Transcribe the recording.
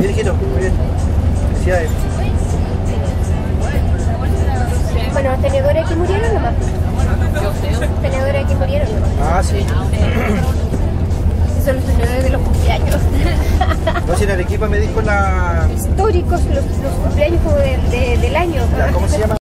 Bien, hijito, muy bien. Felicidades. Bueno, tenedores que murieron nomás. Tenedores que murieron nomás. Ah, sí. Esos son los tenedores de los cumpleaños. No, si en Arequipa me dijo la... Históricos, los cumpleaños como del año. ¿Cómo se llama?